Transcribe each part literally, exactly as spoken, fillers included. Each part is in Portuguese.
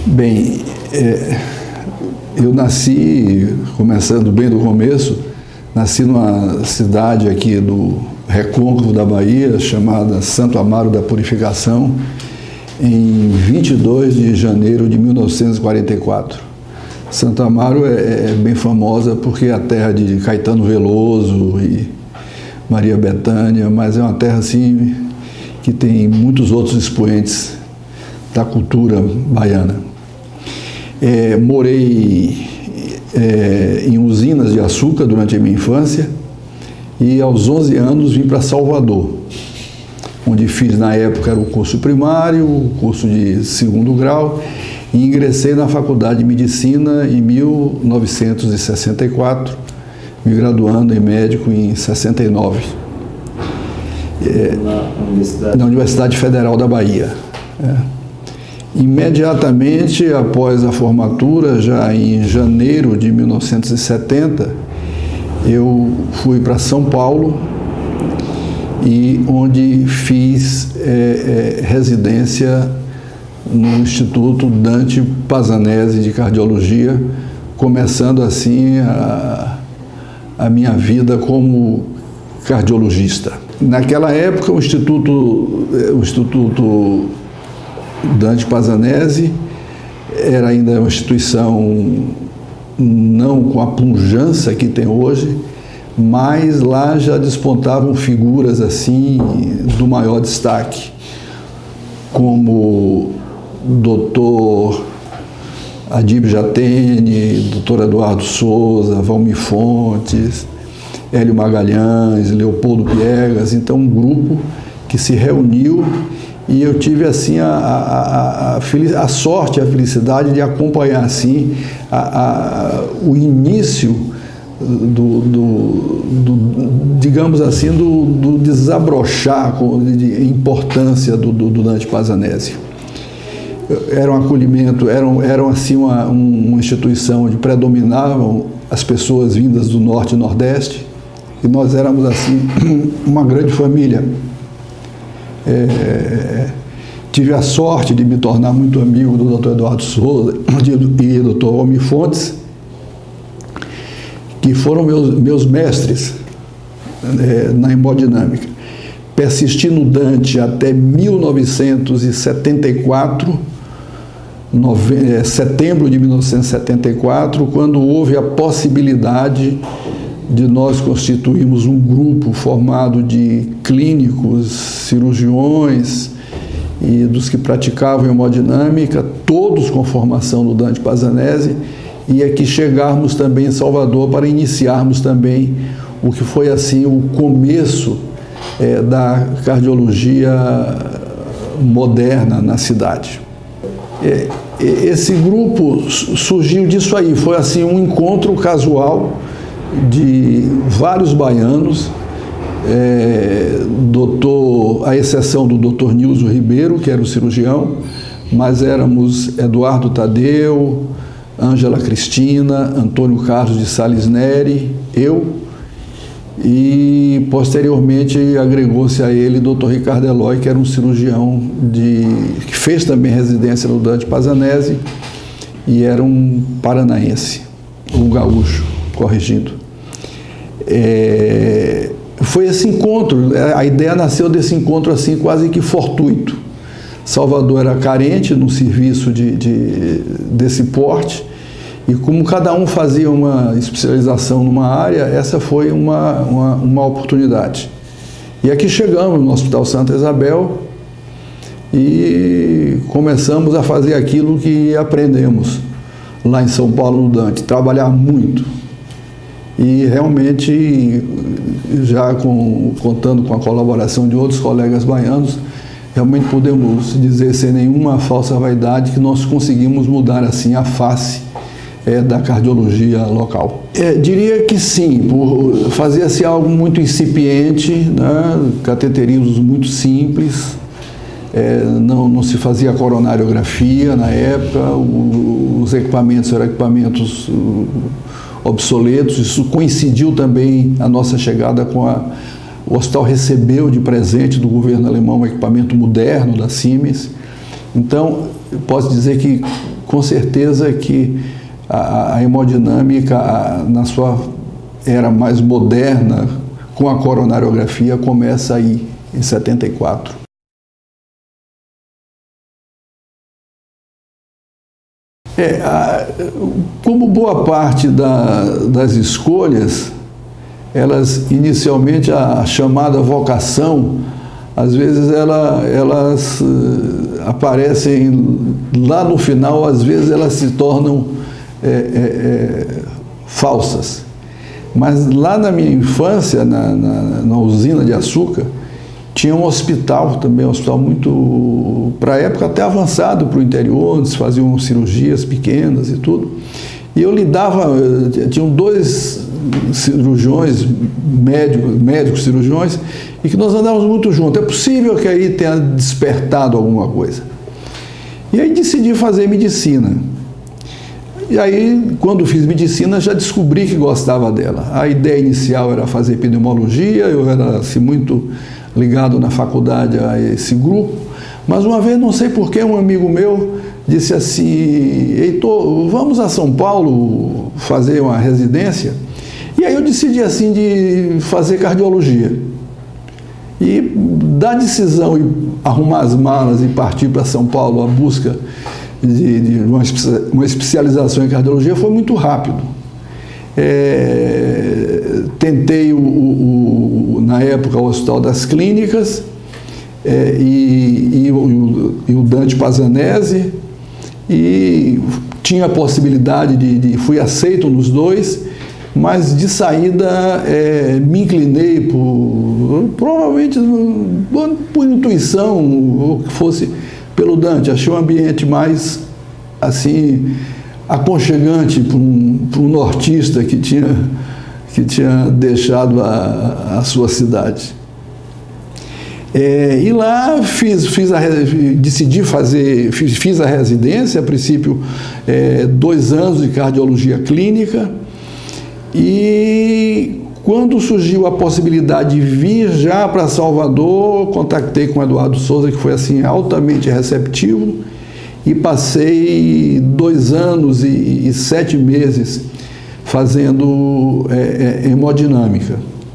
Bem, é, eu nasci, começando bem do começo, nasci numa cidade aqui do recôncavo da Bahia, chamada Santo Amaro da Purificação, em vinte e dois de janeiro de mil novecentos e quarenta e quatro. Santo Amaro é, é bem famosa porque é a terra de Caetano Veloso e Maria Bethânia, mas é uma terra assim que tem muitos outros expoentes da cultura baiana. É, morei é, em usinas de açúcar durante a minha infância e aos onze anos vim para Salvador, onde fiz na época era o curso primário, o curso de segundo grau, e ingressei na Faculdade de Medicina em mil novecentos e sessenta e quatro, me graduando em médico em sessenta e nove. É, na, Universidade... na Universidade Federal da Bahia. É. Imediatamente após a formatura, já em janeiro de mil novecentos e setenta, eu fui para São Paulo, e onde fiz é, é, residência no Instituto Dante Pazanese de Cardiologia, começando assim a, a minha vida como cardiologista. Naquela época, o Instituto, o Instituto Dante Pazanese era ainda uma instituição não com a pujança que tem hoje, mas lá já despontavam figuras assim do maior destaque, como doutor Adib Jatene, doutor Eduardo Souza, Valmir Fontes, Hélio Magalhães, Leopoldo Piegas. Então um grupo que se reuniu e eu tive assim a, a, a, a, a sorte, a felicidade de acompanhar assim a, a, o início do, do, do digamos assim, do, do desabrochar de importância do, do, do Dante Pazanese. Era um acolhimento, eram, eram assim uma, uma instituição onde predominavam as pessoas vindas do Norte e Nordeste, e nós éramos assim uma grande família. É, tive a sorte de me tornar muito amigo do doutor Eduardo Souza e do doutor Valmir Fontes, que foram meus, meus mestres é, na hemodinâmica. Persisti no Dante até mil novecentos e setenta e quatro, nove, é, setembro de mil novecentos e setenta e quatro, quando houve a possibilidade de nós constituirmos um grupo formado de clínicos, cirurgiões e dos que praticavam hemodinâmica, todos com formação no Dante Pazanese, e aqui chegarmos também em Salvador para iniciarmos também o que foi assim o começo é, da cardiologia moderna na cidade. É, esse grupo surgiu disso aí, foi assim um encontro casual de vários baianos, é, doutor, à exceção do doutor Nilson Ribeiro, que era o cirurgião, mas éramos Eduardo Tadeu, Ângela Cristina, Antônio Carlos de Sales Neri, eu, e posteriormente agregou-se a ele doutor Ricardo Eloy, que era um cirurgião de, que fez também residência no Dante Pazanese e era um paranaense, um gaúcho, corrigindo. É, foi esse encontro, a ideia nasceu desse encontro assim quase que fortuito. Salvador era carente num serviço de, de, desse porte, e como cada um fazia uma especialização numa área, essa foi uma, uma, uma oportunidade. E aqui chegamos no Hospital Santa Isabel e começamos a fazer aquilo que aprendemos lá em São Paulo no Dante, trabalhar muito. E realmente, já com, contando com a colaboração de outros colegas baianos, realmente podemos dizer sem nenhuma falsa vaidade que nós conseguimos mudar assim a face é, da cardiologia local. É, diria que sim, por fazia-se algo muito incipiente, né, cateterismos muito simples, é, não, não se fazia coronariografia na época, o, os equipamentos eram equipamentos uh, obsoletos. Isso coincidiu também a nossa chegada com a... O hospital recebeu de presente do governo alemão um equipamento moderno da Siemens, Então, eu posso dizer que, com certeza, que a, a hemodinâmica, a, na sua era mais moderna, com a coronariografia, começa aí, em setenta e quatro. É, a, como boa parte da, das escolhas, elas, inicialmente, a chamada vocação, às vezes ela, elas uh, aparecem lá no final, às vezes elas se tornam é, é, é, falsas. Mas lá na minha infância, na, na, na usina de açúcar, tinha um hospital também, um hospital muito, para a época, até avançado para o interior, onde se faziam cirurgias pequenas e tudo. E eu lidava, tinham dois cirurgiões, médicos, médicos cirurgiões, e que nós andávamos muito juntos. É possível que aí tenha despertado alguma coisa. E aí decidi fazer medicina. E aí, quando fiz medicina, já descobri que gostava dela. A ideia inicial era fazer epidemiologia, eu era assim, muito ligado na faculdade a esse grupo, mas uma vez, não sei porquê, um amigo meu disse assim: Heitor, vamos a São Paulo fazer uma residência? E aí eu decidi assim de fazer cardiologia. E da decisão e arrumar as malas e partir para São Paulo à busca de, de uma, uma especialização em cardiologia foi muito rápido. É, tentei, o, o, o, na época, o Hospital das Clínicas é, e, e, o, e o Dante Pazanese, e tinha a possibilidade de, de... fui aceito nos dois, mas de saída é, me inclinei por, provavelmente por intuição, ou que fosse pelo Dante. Achei um ambiente mais, assim, aconchegante para um, para um nortista que tinha, que tinha deixado a, a sua cidade. É, e lá fiz, fiz a, decidi fazer, fiz, fiz a residência, a princípio, é, dois anos de cardiologia clínica, e quando surgiu a possibilidade de vir já para Salvador, contactei com o Eduardo Souza, que foi assim altamente receptivo, e passei dois anos e, e sete meses fazendo é, é, hemodinâmica.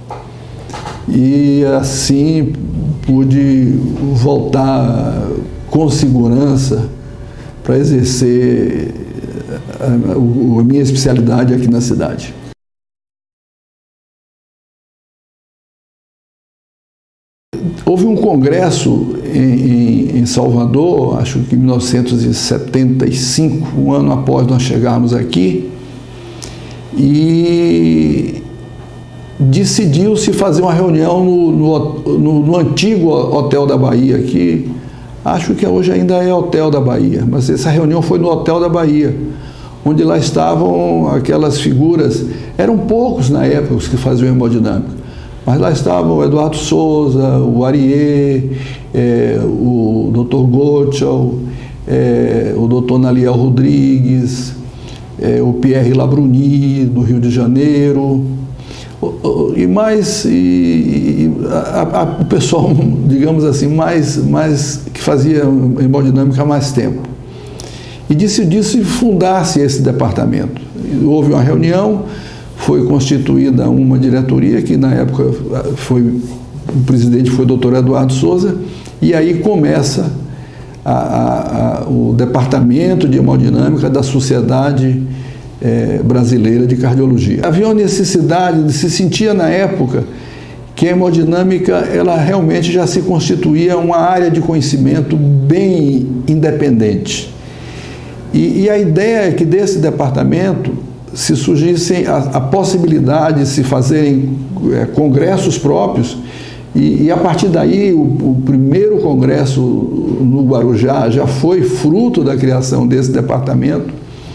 E assim pude voltar com segurança para exercer a, a, a minha especialidade aqui na cidade. Houve um congresso em, em Salvador, acho que em mil novecentos e setenta e cinco, um ano após nós chegarmos aqui, e decidiu-se fazer uma reunião no, no, no, no antigo Hotel da Bahia, que acho que hoje ainda é Hotel da Bahia, mas essa reunião foi no Hotel da Bahia, onde lá estavam aquelas figuras, eram poucos na época os que faziam hemodinâmica, mas lá estavam o Eduardo Souza, o Ariê, é, o doutor Gottschall, é, o doutor Naliel Rodrigues, é, o Pierre Labruni, do Rio de Janeiro, e mais, e, e a, a, o pessoal, digamos assim, mais, mais, que fazia hemodinâmica há mais tempo. E decidiu-se fundar-se esse departamento. Houve uma reunião, foi constituída uma diretoria, que na época foi, o presidente foi o doutor Eduardo Souza, e aí começa a, a, a, o departamento de hemodinâmica da Sociedade é, Brasileira de Cardiologia. Havia uma necessidade, se sentia na época que a hemodinâmica ela realmente já se constituía uma área de conhecimento bem independente. E, e a ideia é que desse departamento se surgissem a, a possibilidade de se fazerem é, congressos próprios, e, e a partir daí o, o primeiro congresso no Guarujá já foi fruto da criação desse departamento,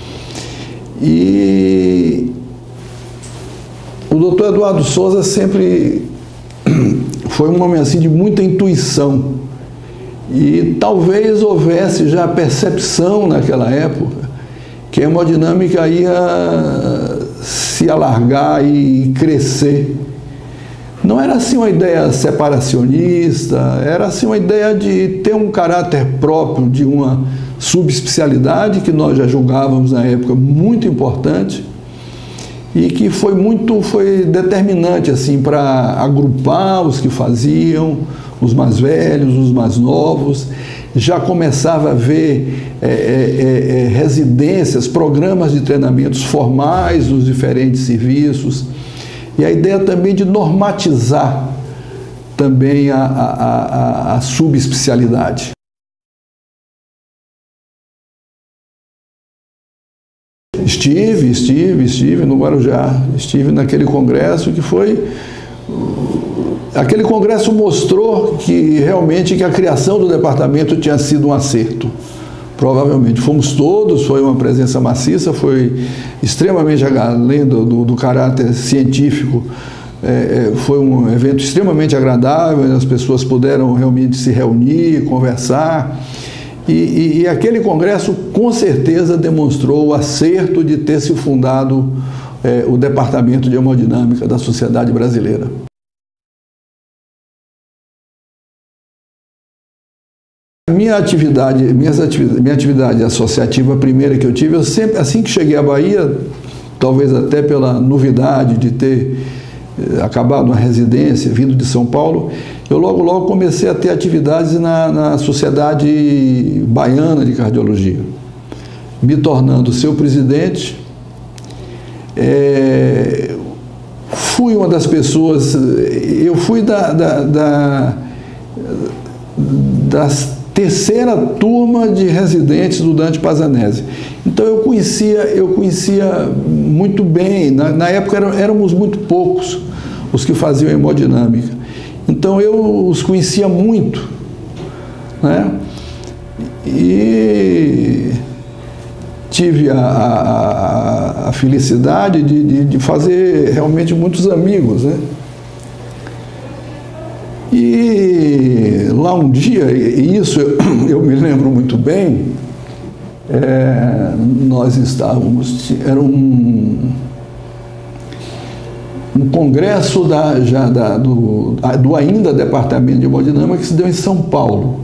e o doutor Eduardo Souza sempre foi um homem assim de muita intuição, e talvez houvesse já percepção naquela época que a hemodinâmica ia se alargar e crescer Não era assim uma ideia separacionista, era assim uma ideia de ter um caráter próprio de uma subespecialidade que nós já julgávamos na época muito importante e que foi muito foi determinante assim para agrupar os que faziam, os mais velhos, os mais novos. Já começava a ver é, é, é, residências, programas de treinamentos formais nos diferentes serviços. E a ideia também de normatizar também a, a, a, a subespecialidade. Estive, estive, estive no Guarujá, estive naquele congresso que foi... Aquele congresso mostrou que realmente que a criação do departamento tinha sido um acerto. Provavelmente fomos todos, foi uma presença maciça, foi extremamente, além do, do, do caráter científico, é, foi um evento extremamente agradável, as pessoas puderam realmente se reunir, conversar, e, e, e aquele congresso com certeza demonstrou o acerto de ter se fundado é, o Departamento de Hemodinâmica da Sociedade Brasileira. Minha atividade, minhas atividade, minha atividade associativa primeira que eu tive, eu sempre, assim que cheguei à Bahia, talvez até pela novidade de ter eh, acabado uma residência, vindo de São Paulo, eu logo, logo comecei a ter atividades na, na Sociedade Baiana de Cardiologia, me tornando seu presidente. É, fui uma das pessoas, eu fui da, da, da das terceira turma de residentes do Dante Pazzanese. Então eu conhecia, eu conhecia muito bem, na, na época eram, éramos muito poucos os que faziam hemodinâmica. Então eu os conhecia muito, né? E tive a, a, a felicidade de, de, de fazer realmente muitos amigos, né? E lá um dia, e isso eu, eu me lembro muito bem, é, nós estávamos, era um, um congresso da, já da, do, do ainda Departamento de Hemodinâmica que se deu em São Paulo.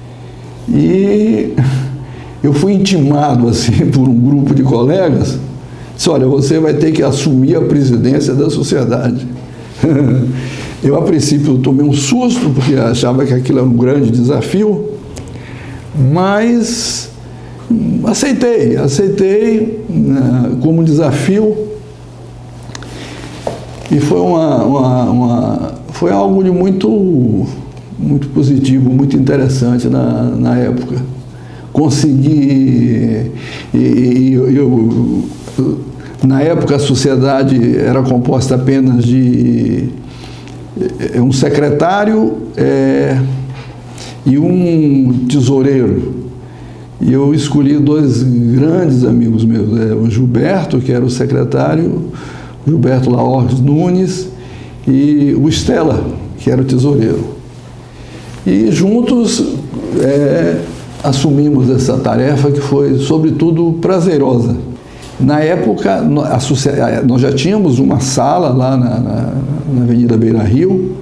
E eu fui intimado assim, por um grupo de colegas, disse, olha, você vai ter que assumir a presidência da sociedade. Eu, a princípio, tomei um susto, porque achava que aquilo era um grande desafio, mas aceitei, aceitei né, como desafio, e foi, uma, uma, uma, foi algo de muito, muito positivo, muito interessante na, na época. Consegui, e, e eu, eu, na época a sociedade era composta apenas de um secretário é, e um tesoureiro. E eu escolhi dois grandes amigos meus, é, o Gilberto, que era o secretário, Gilberto Laorques Nunes, e o Estela, que era o tesoureiro. E juntos é, assumimos essa tarefa que foi, sobretudo, prazerosa. Na época, a, nós já tínhamos uma sala lá na, na, na Avenida Beira Rio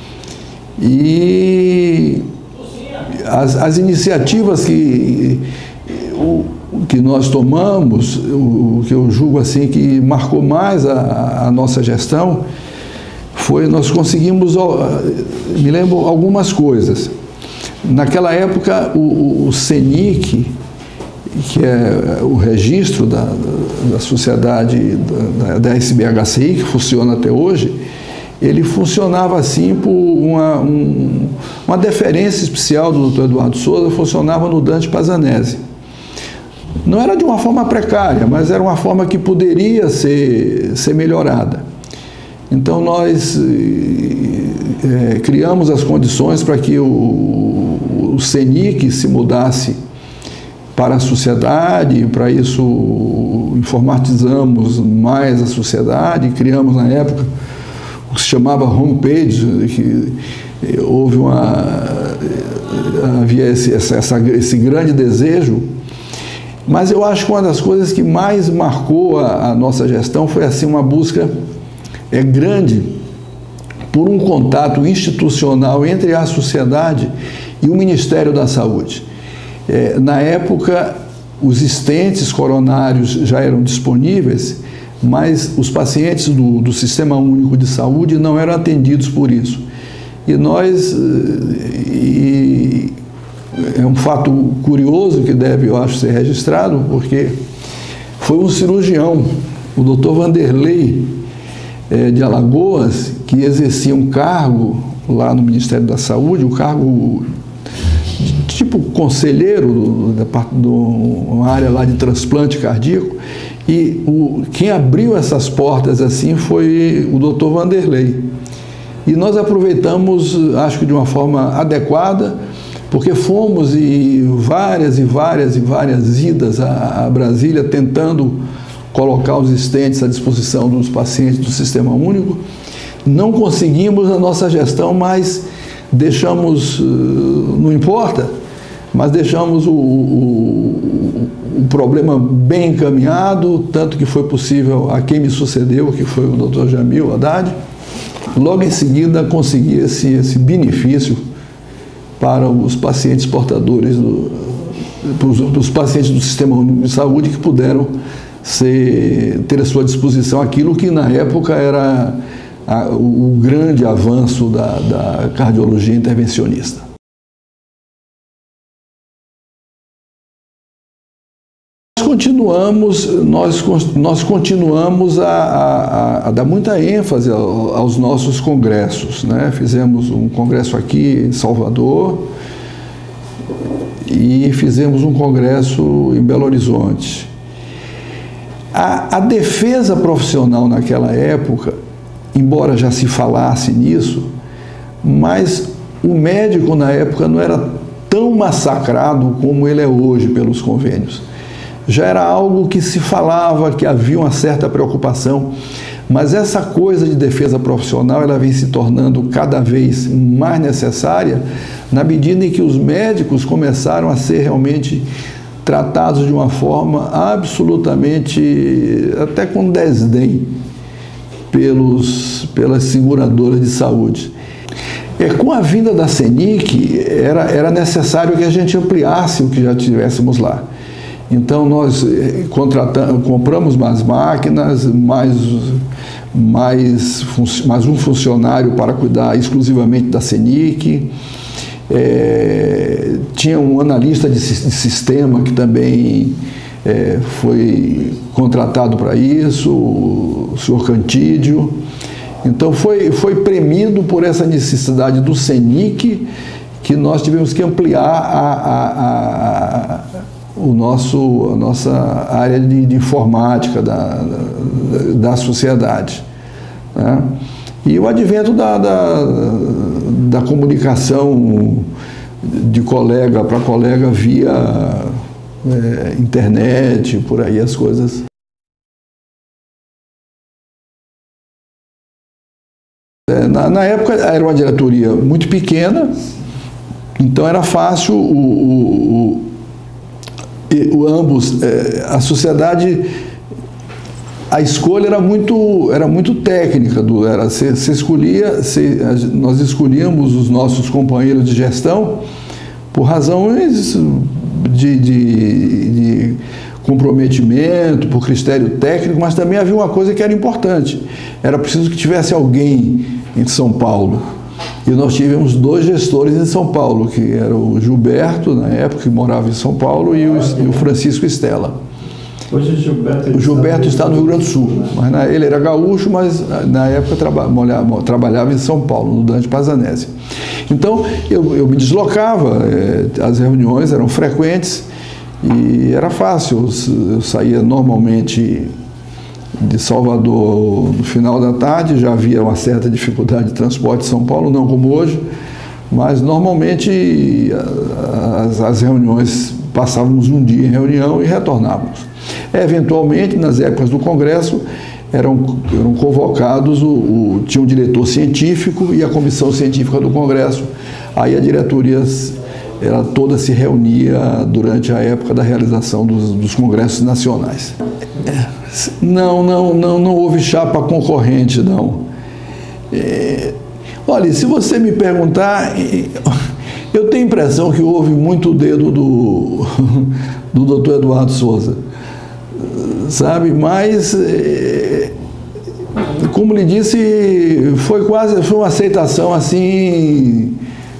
e as, as iniciativas que, o, que nós tomamos, o, o que eu julgo assim que marcou mais a, a nossa gestão, foi nós conseguimos, me lembro, algumas coisas. Naquela época, o, o CENIC, que é o registro da, da sociedade, da, da S B H C I, que funciona até hoje, ele funcionava assim por uma, um, uma deferência especial do doutor Eduardo Souza, funcionava no Dante Pazzanese. Não era de uma forma precária, mas era uma forma que poderia ser, ser melhorada. Então nós é, criamos as condições para que o, o CENIC se mudasse para a sociedade, para isso informatizamos mais a sociedade, criamos na época o que se chamava homepage, que houve uma, havia esse, essa, esse grande desejo, mas eu acho que uma das coisas que mais marcou a, a nossa gestão foi assim uma busca é, grande por um contato institucional entre a sociedade e o Ministério da Saúde. É, na época, os stents coronários já eram disponíveis, mas os pacientes do, do Sistema Único de Saúde não eram atendidos por isso. E nós, e é um fato curioso que deve, eu acho, ser registrado, porque foi um cirurgião, o doutor Vanderlei é, de Alagoas, que exercia um cargo lá no Ministério da Saúde, um cargo tipo conselheiro da parte de uma área lá de transplante cardíaco, e o, quem abriu essas portas assim foi o doutor Vanderlei. E nós aproveitamos, acho que de uma forma adequada, porque fomos e várias e várias e várias idas a, a Brasília tentando colocar os stents à disposição dos pacientes do Sistema Único. Não conseguimos a nossa gestão, mas deixamos, não importa, mas deixamos o, o, o problema bem encaminhado, tanto que foi possível a quem me sucedeu, que foi o doutor Jamil Haddad, logo em seguida conseguir esse, esse benefício para os pacientes portadores, do, para os, para os pacientes do Sistema Único de Saúde que puderam ser, ter à sua disposição aquilo que na época era a, o grande avanço da, da cardiologia intervencionista. Nós continuamos, nós, nós continuamos a, a, a dar muita ênfase aos nossos congressos, né? Fizemos um congresso aqui em Salvador e fizemos um congresso em Belo Horizonte. A, a defesa profissional naquela época, embora já se falasse nisso, mas o médico na época não era tão massacrado como ele é hoje pelos convênios. Já era algo que se falava, que havia uma certa preocupação, mas essa coisa de defesa profissional ela vem se tornando cada vez mais necessária na medida em que os médicos começaram a ser realmente tratados de uma forma absolutamente, até com desdém, pelos, pelas seguradoras de saúde. É, com a vinda da CENIC, era, era necessário que a gente ampliasse o que já tivéssemos lá. Então, nós contratamos, compramos mais máquinas, mais, mais, mais um funcionário para cuidar exclusivamente da CENIC. É, tinha um analista de, de sistema que também é, foi contratado para isso, o senhor Cantídio. Então, foi, foi premido por essa necessidade do CENIC que nós tivemos que ampliar a, a, a, a O nosso, a nossa área de, de informática da, da, da sociedade, né? E o advento da, da, da comunicação de colega para colega via é, internet, por aí as coisas. É, na, na época era uma diretoria muito pequena, então era fácil o, o, o O, ambos, a sociedade, a escolha era muito, era muito técnica, do, era, você, você escolhia, você, nós escolhíamos os nossos companheiros de gestão por razões de, de, de comprometimento, por critério técnico, mas também havia uma coisa que era importante, era preciso que tivesse alguém em São Paulo. E nós tivemos dois gestores em São Paulo, que era o Gilberto, na época, que morava em São Paulo, e o, e o Francisco Estela. Hoje o Gilberto, o Gilberto está no Rio Grande do Sul, mas na, ele era gaúcho, mas na época traba, trabalhava em São Paulo, no Dante Pazanese. Então, eu, eu me deslocava, é, as reuniões eram frequentes e era fácil. Eu saía normalmente de Salvador no final da tarde, já havia uma certa dificuldade de transporte em São Paulo, não como hoje, mas normalmente as, as reuniões, passávamos um dia em reunião e retornávamos. Eventualmente, nas épocas do Congresso, eram, eram convocados, o, o, tinha um diretor científico e a comissão científica do Congresso, aí a diretoria ela toda se reunia durante a época da realização dos, dos congressos nacionais. Não, não, não, não houve chapa concorrente, não. É, Olha, se você me perguntar, eu tenho a impressão que houve muito dedo do, do doutor Eduardo Souza, sabe? Mas, como lhe disse, foi quase foi uma aceitação assim,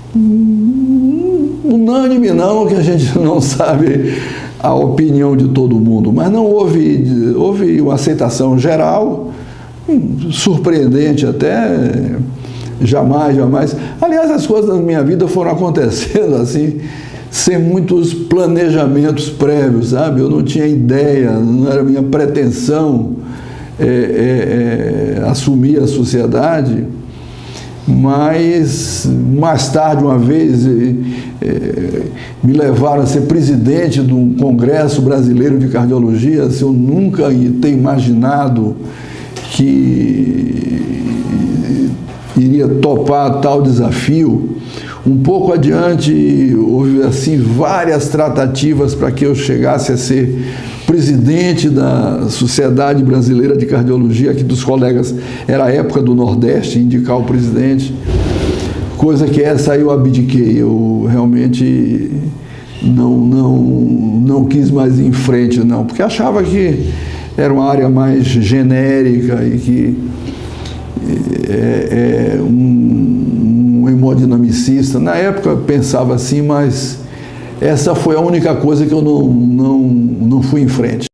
unânime não, que a gente não sabe a opinião de todo mundo, mas não houve, houve uma aceitação geral, surpreendente até, jamais, jamais. Aliás, as coisas da minha vida foram acontecendo assim, sem muitos planejamentos prévios, sabe? Eu não tinha ideia, não era minha pretensão é, é, é, assumir a sociedade, mas mais tarde, uma vez, é, me levaram a ser presidente de um Congresso Brasileiro de Cardiologia. Assim, eu nunca ia ter imaginado que iria topar tal desafio. Um pouco adiante, houve assim várias tratativas para que eu chegasse a ser presidente da Sociedade Brasileira de Cardiologia, aqui dos colegas, era a época do Nordeste, indicar o presidente, coisa que essa aí eu abdiquei, eu realmente não, não, não quis mais ir em frente, não, porque achava que era uma área mais genérica e que é, é um, um hemodinamicista. Na época eu pensava assim, mas essa foi a única coisa que eu não, não, não fui em frente.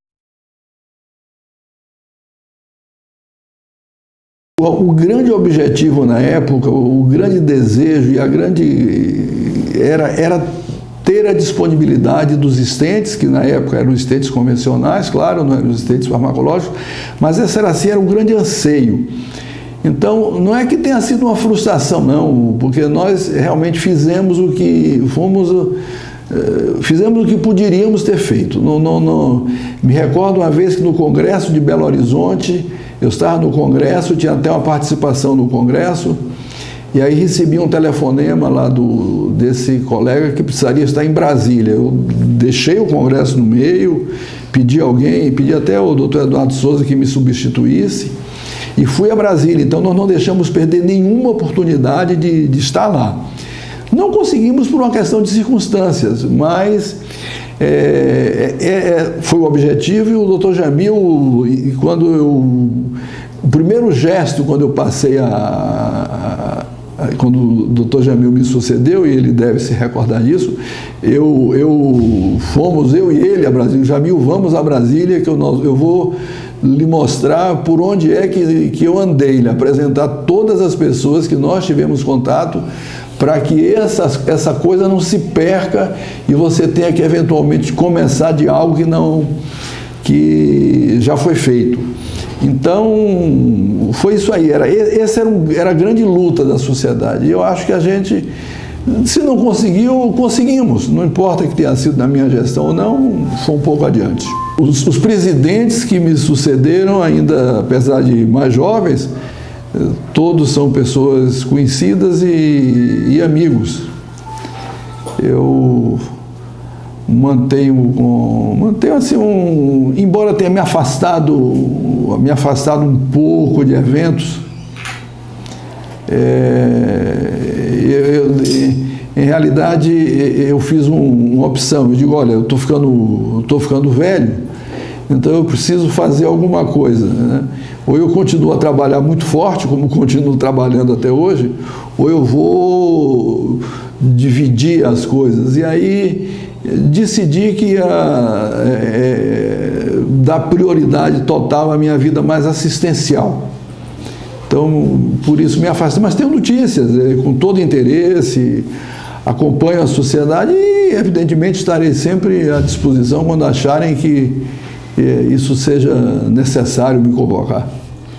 O, o grande objetivo na época, o grande desejo e a grande era, era ter a disponibilidade dos estentes, que na época eram os estentes convencionais, claro, não eram os estentes farmacológicos, mas esse era assim, era um grande anseio. Então, não é que tenha sido uma frustração, não, porque nós realmente fizemos o que fomos, fizemos o que poderíamos ter feito. Não, não, não. Me recordo uma vez que no Congresso de Belo Horizonte, eu estava no Congresso, tinha até uma participação no Congresso, e aí recebi um telefonema lá do, desse colega que precisaria estar em Brasília. Eu deixei o Congresso no meio, pedi alguém, pedi até o doutor Eduardo Souza que me substituísse, e fui a Brasília. Então nós não deixamos perder nenhuma oportunidade de, de estar lá. Não conseguimos por uma questão de circunstâncias, mas é, é, foi o objetivo. E o doutor Jamil, quando eu, o primeiro gesto, quando eu passei a, a, a quando o doutor Jamil me sucedeu, e ele deve se recordar disso, eu, eu fomos, eu e ele a Brasília. Jamil, vamos a Brasília, que eu, eu vou lhe mostrar por onde é que, que eu andei, lhe apresentar todas as pessoas que nós tivemos contato, para que essa, essa coisa não se perca e você tenha que eventualmente começar de algo que, não, que já foi feito. Então, foi isso aí, era, essa era, um, era a grande luta da sociedade. E eu acho que a gente, se não conseguiu, conseguimos. Não importa que tenha sido na minha gestão ou não, foi um pouco adiante. Os, os presidentes que me sucederam, ainda apesar de mais jovens, todos são pessoas conhecidas e, e amigos. Eu mantenho, mantenho assim um, embora tenha me afastado, me afastado um pouco de eventos, é, eu, eu, em realidade eu fiz um, uma opção. Eu digo, olha, eu estou ficando, estou ficando velho, então eu preciso fazer alguma coisa, né? Ou eu continuo a trabalhar muito forte, como continuo trabalhando até hoje, ou eu vou dividir as coisas. E aí decidi que ia é, dar prioridade total à minha vida mais assistencial. Então, por isso me afastei. Mas tenho notícias, é, com todo interesse, acompanho a sociedade e, evidentemente, estarei sempre à disposição quando acharem que isso seja necessário me convocar.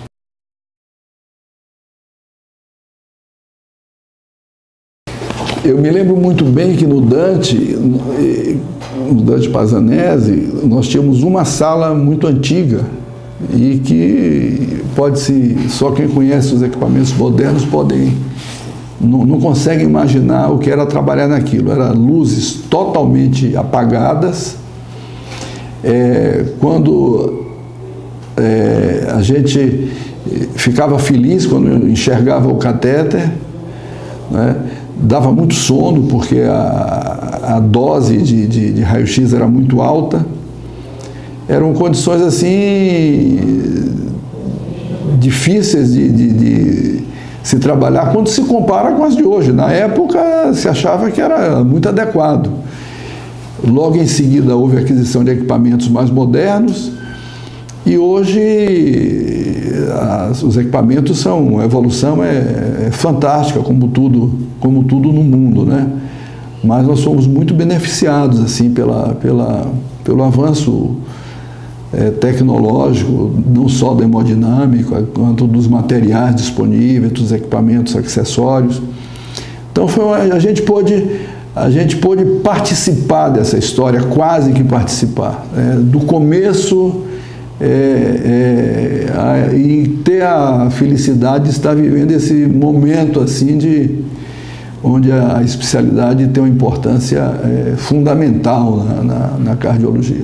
Eu me lembro muito bem que no Dante, no Dante Pazzanese, nós tínhamos uma sala muito antiga e que pode-se, só quem conhece os equipamentos modernos podem, não, não consegue imaginar o que era trabalhar naquilo. Eram luzes totalmente apagadas. É, quando é, a gente ficava feliz quando enxergava o catéter, né? Dava muito sono porque a, a dose de, de, de raio-x era muito alta. Eram condições assim difíceis de, de, de se trabalhar quando se compara com as de hoje. Na época se achava que era muito adequado. Logo em seguida houve a aquisição de equipamentos mais modernos e hoje as, os equipamentos são, a evolução é, é fantástica, como tudo, como tudo no mundo, né? Mas nós somos muito beneficiados assim pela, pela, pelo avanço é, tecnológico, não só da hemodinâmica, quanto dos materiais disponíveis, dos equipamentos acessórios. Então foi uma, a gente pôde a gente pôde participar dessa história, quase que participar, é, do começo é, é, a, e ter a felicidade de estar vivendo esse momento assim de onde a especialidade tem uma importância é, fundamental na, na, na cardiologia.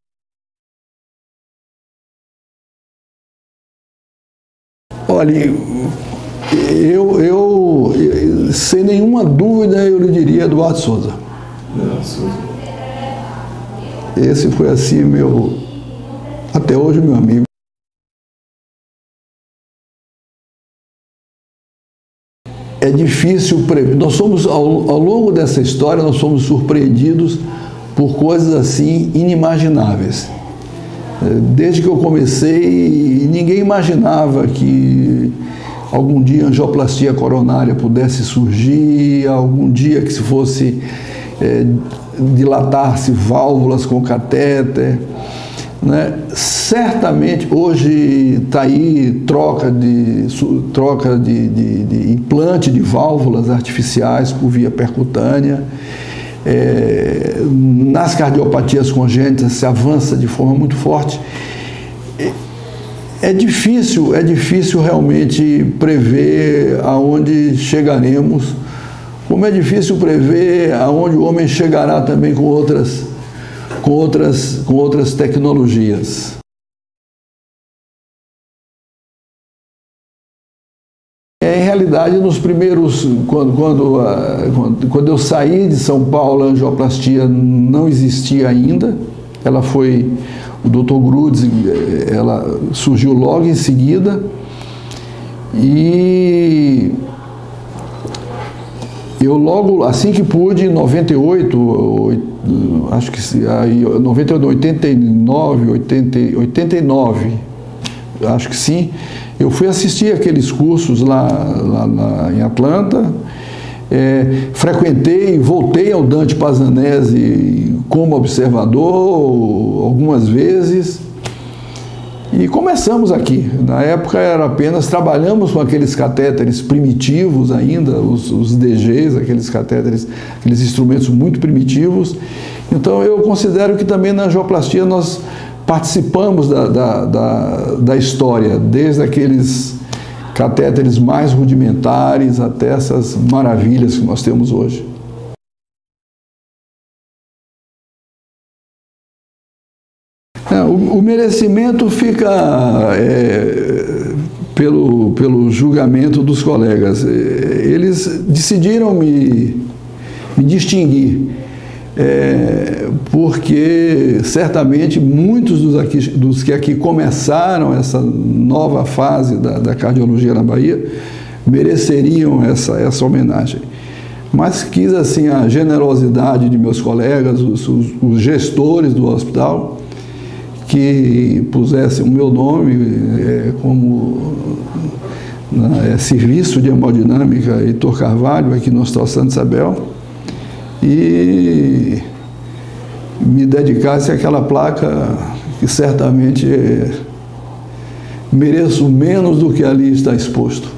Olha, eu, eu, sem nenhuma dúvida, eu lhe diria Eduardo Souza. Esse foi assim meu, até hoje, meu amigo. É difícil prever. Nós somos, ao, ao longo dessa história, nós somos surpreendidos por coisas assim inimagináveis. Desde que eu comecei, ninguém imaginava que algum dia a angioplastia coronária pudesse surgir, algum dia que se fosse é, dilatar-se válvulas com catéter, né? Certamente, hoje está aí troca, de, troca de, de, de implante de válvulas artificiais por via percutânea. É, nas cardiopatias congênitas se avança de forma muito forte. É, é difícil, é difícil realmente prever aonde chegaremos, como é difícil prever aonde o homem chegará também com outras, com outras, com outras tecnologias. Em realidade, nos primeiros, quando, quando, quando, quando eu saí de São Paulo, a angioplastia não existia ainda. Ela foi, o doutor Grudes, ela surgiu logo em seguida. E eu logo, assim que pude, em noventa e oito, acho que aí, noventa e oito, oitenta e nove, oitenta, oitenta e nove, acho que sim, eu fui assistir aqueles cursos lá, lá, lá em Atlanta, é, frequentei, voltei ao Dante Pazzanese como observador algumas vezes e começamos aqui. Na época era apenas, trabalhamos com aqueles catéteres primitivos ainda, os, os D Gs, aqueles catéteres, aqueles instrumentos muito primitivos. Então eu considero que também na angioplastia nós participamos da, da, da, da história, desde aqueles catéteres mais rudimentares até essas maravilhas que nós temos hoje. É, o, o merecimento fica é, pelo, pelo julgamento dos colegas. Eles decidiram me, me distinguir. É, porque certamente muitos dos, aqui, dos que aqui começaram essa nova fase da, da cardiologia na Bahia mereceriam essa, essa homenagem. Mas quis assim a generosidade de meus colegas, os, os, os gestores do hospital, que pusessem o meu nome é, como na, é, serviço de hemodinâmica Heitor Carvalho, aqui no Hospital Santa Isabel, e me dedicasse àquela placa que certamente mereço menos do que ali está exposto.